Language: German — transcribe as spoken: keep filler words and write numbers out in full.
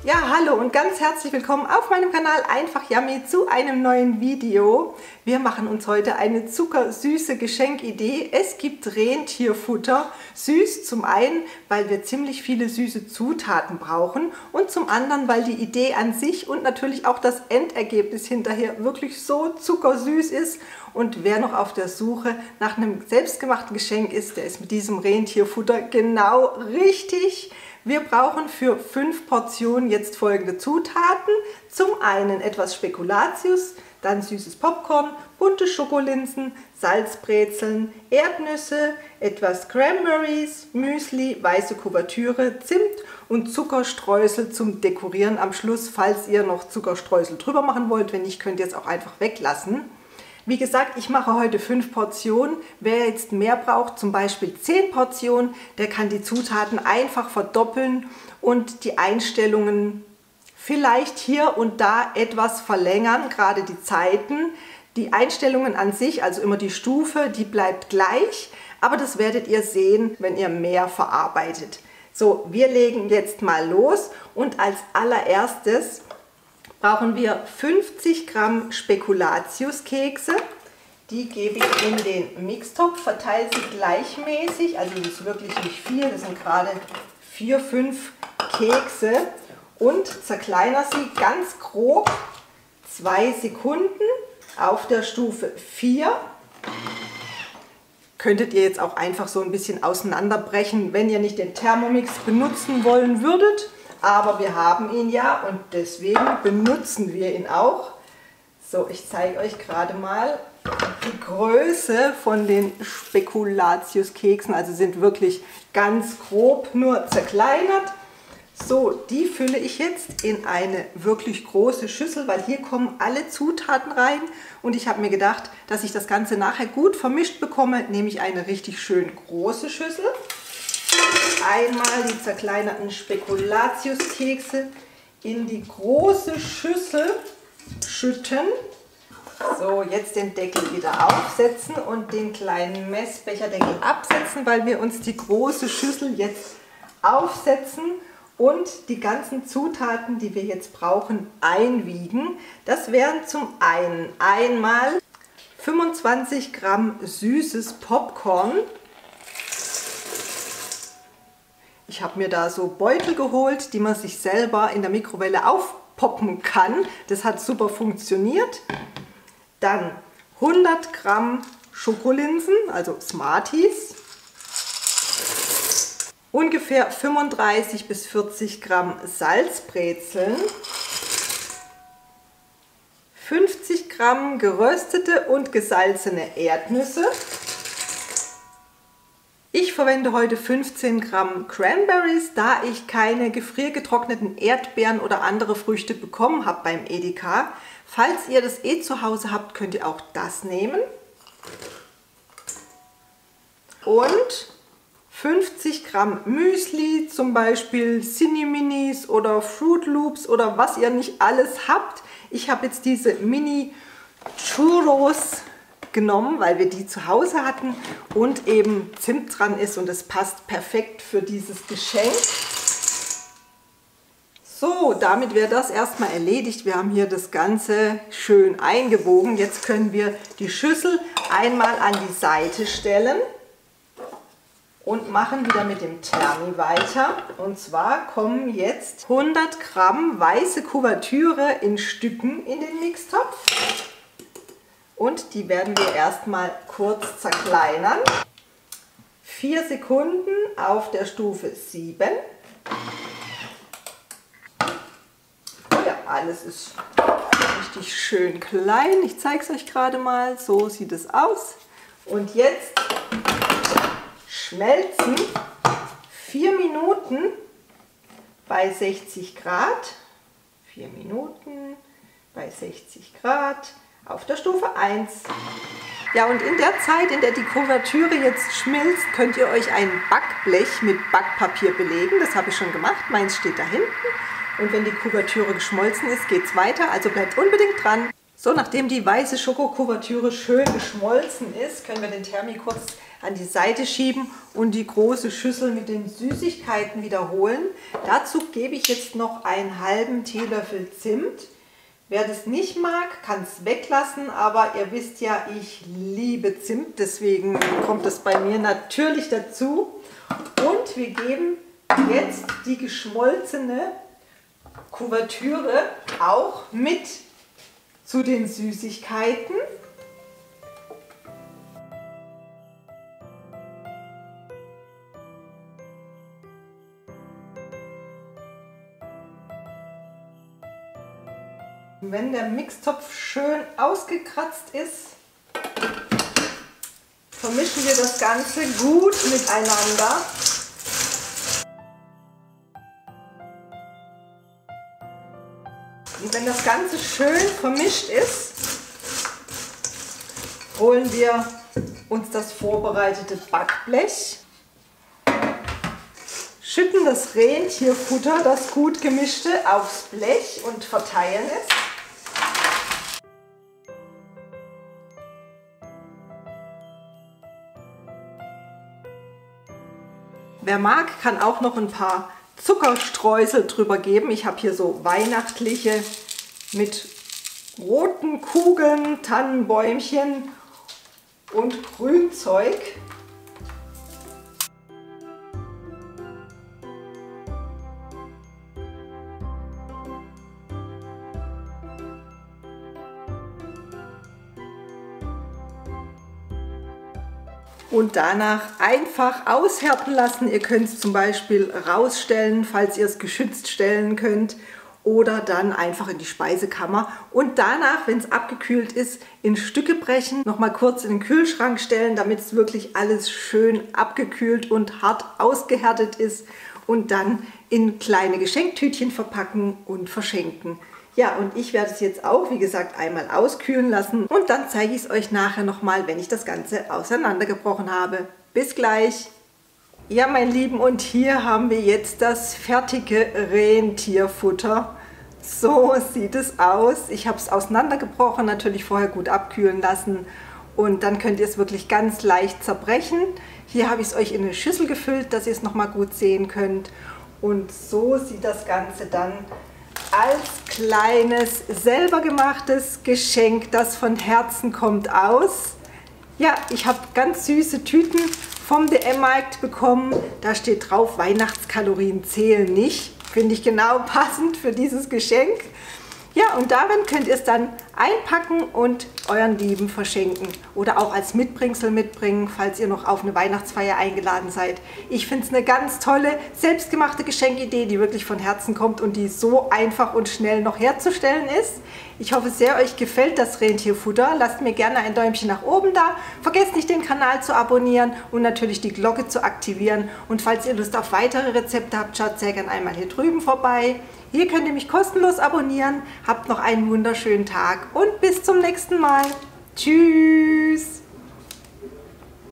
Ja, hallo und ganz herzlich willkommen auf meinem Kanal Einfach Yummy zu einem neuen Video. Wir machen uns heute eine zuckersüße Geschenkidee. Es gibt Rentierfutter. Süß zum einen, weil wir ziemlich viele süße Zutaten brauchen und zum anderen, weil die Idee an sich und natürlich auch das Endergebnis hinterher wirklich so zuckersüß ist. Und wer noch auf der Suche nach einem selbstgemachten Geschenk ist, der ist mit diesem Rentierfutter genau richtig. Wir brauchen für fünf Portionen jetzt folgende Zutaten. Zum einen etwas Spekulatius, dann süßes Popcorn, bunte Schokolinsen, Salzbrezeln, Erdnüsse, etwas Cranberries, Müsli, weiße Kuvertüre, Zimt und Zuckerstreusel zum Dekorieren am Schluss, falls ihr noch Zuckerstreusel drüber machen wollt. Wenn nicht, könnt ihr es auch einfach weglassen. Wie gesagt, ich mache heute fünf Portionen. Wer jetzt mehr braucht, zum Beispiel zehn Portionen, der kann die Zutaten einfach verdoppeln und die Einstellungen vielleicht hier und da etwas verlängern, gerade die Zeiten. Die Einstellungen an sich, also immer die Stufe, die bleibt gleich, aber das werdet ihr sehen, wenn ihr mehr verarbeitet. So, wir legen jetzt mal los und als allererstes brauchen wir fünfzig Gramm Spekulatiuskekse. Die gebe ich in den Mixtopf, verteile sie gleichmäßig, also das ist wirklich nicht viel, das sind gerade vier, fünf Kekse und zerkleinere sie ganz grob zwei Sekunden auf der Stufe vier. Könntet ihr jetzt auch einfach so ein bisschen auseinanderbrechen, wenn ihr nicht den Thermomix benutzen wollen würdet. Aber wir haben ihn ja und deswegen benutzen wir ihn auch. So, ich zeige euch gerade mal die Größe von den Spekulatiuskeksen. Also sind wirklich ganz grob nur zerkleinert. So, die fülle ich jetzt in eine wirklich große Schüssel, weil hier kommen alle Zutaten rein. Und ich habe mir gedacht, dass ich das Ganze nachher gut vermischt bekomme, nehme ich eine richtig schön große Schüssel. Einmal die zerkleinerten Spekulatiuskekse in die große Schüssel schütten. So, jetzt den Deckel wieder aufsetzen und den kleinen Messbecherdeckel absetzen, weil wir uns die große Schüssel jetzt aufsetzen und die ganzen Zutaten, die wir jetzt brauchen, einwiegen. Das wären zum einen einmal fünfundzwanzig Gramm süßes Popcorn. Ich habe mir da so Beutel geholt, die man sich selber in der Mikrowelle aufpoppen kann. Das hat super funktioniert. Dann hundert Gramm Schokolinsen, also Smarties. Ungefähr fünfunddreißig bis vierzig Gramm Salzbrezeln. fünfzig Gramm geröstete und gesalzene Erdnüsse. Ich verwende heute fünfzehn Gramm Cranberries, da ich keine gefriergetrockneten Erdbeeren oder andere Früchte bekommen habe beim Edeka. Falls ihr das eh zu Hause habt, könnt ihr auch das nehmen. Und fünfzig Gramm Müsli, zum Beispiel Cinni-Minis oder Fruit Loops oder was ihr nicht alles habt. Ich habe jetzt diese Mini Churros genommen, weil wir die zu Hause hatten und eben Zimt dran ist und es passt perfekt für dieses Geschenk. So, damit wäre das erstmal erledigt. Wir haben hier das Ganze schön eingewogen. Jetzt können wir die Schüssel einmal an die Seite stellen und machen wieder mit dem Thermi weiter. Und zwar kommen jetzt hundert Gramm weiße Kuvertüre in Stücken in den Mixtopf. Und die werden wir erstmal kurz zerkleinern. vier Sekunden auf der Stufe sieben. Oh ja, alles ist richtig schön klein. Ich zeige es euch gerade mal. So sieht es aus. Und jetzt schmelzen vier Minuten bei sechzig Grad. vier Minuten bei sechzig Grad. Auf der Stufe eins. Ja, und in der Zeit, in der die Kuvertüre jetzt schmilzt, könnt ihr euch ein Backblech mit Backpapier belegen. Das habe ich schon gemacht. Meins steht da hinten. Und wenn die Kuvertüre geschmolzen ist, geht es weiter. Also bleibt unbedingt dran. So, nachdem die weiße Schokokuvertüre schön geschmolzen ist, können wir den Thermi kurz an die Seite schieben und die große Schüssel mit den Süßigkeiten wiederholen. Dazu gebe ich jetzt noch einen halben Teelöffel Zimt. Wer das nicht mag, kann es weglassen, aber ihr wisst ja, ich liebe Zimt, deswegen kommt es bei mir natürlich dazu. Und wir geben jetzt die geschmolzene Kuvertüre auch mit zu den Süßigkeiten. Wenn der Mixtopf schön ausgekratzt ist, vermischen wir das Ganze gut miteinander. Und wenn das Ganze schön vermischt ist, holen wir uns das vorbereitete Backblech, schütten das Rentierfutter, das gut gemischte, aufs Blech und verteilen es. Wer mag, kann auch noch ein paar Zuckerstreusel drüber geben. Ich habe hier so weihnachtliche mit roten Kugeln, Tannenbäumchen und Grünzeug. Und danach einfach aushärten lassen. Ihr könnt es zum Beispiel rausstellen, falls ihr es geschützt stellen könnt, oder dann einfach in die Speisekammer und danach, wenn es abgekühlt ist, in Stücke brechen, nochmal kurz in den Kühlschrank stellen, damit es wirklich alles schön abgekühlt und hart ausgehärtet ist und dann in kleine Geschenktütchen verpacken und verschenken. Ja, und ich werde es jetzt auch, wie gesagt, einmal auskühlen lassen und dann zeige ich es euch nachher nochmal, wenn ich das Ganze auseinandergebrochen habe. Bis gleich! Ja, mein Lieben, und hier haben wir jetzt das fertige Rentierfutter. So sieht es aus. Ich habe es auseinandergebrochen, natürlich vorher gut abkühlen lassen und dann könnt ihr es wirklich ganz leicht zerbrechen. Hier habe ich es euch in eine Schüssel gefüllt, dass ihr es nochmal gut sehen könnt. Und so sieht das Ganze dann als kleines, selber gemachtes Geschenk, das von Herzen kommt, aus. Ja, ich habe ganz süße Tüten vom D M-Markt bekommen. Da steht drauf, Weihnachtskalorien zählen nicht. Finde ich genau passend für dieses Geschenk. Ja, und darin könnt ihr es dann einpacken und euren Lieben verschenken. Oder auch als Mitbringsel mitbringen, falls ihr noch auf eine Weihnachtsfeier eingeladen seid. Ich finde es eine ganz tolle, selbstgemachte Geschenkidee, die wirklich von Herzen kommt und die so einfach und schnell noch herzustellen ist. Ich hoffe sehr, euch gefällt das Rentierfutter. Lasst mir gerne ein Däumchen nach oben da. Vergesst nicht, den Kanal zu abonnieren und natürlich die Glocke zu aktivieren. Und falls ihr Lust auf weitere Rezepte habt, schaut sehr gerne einmal hier drüben vorbei. Hier könnt ihr mich kostenlos abonnieren. Habt noch einen wunderschönen Tag und bis zum nächsten Mal. Tschüss!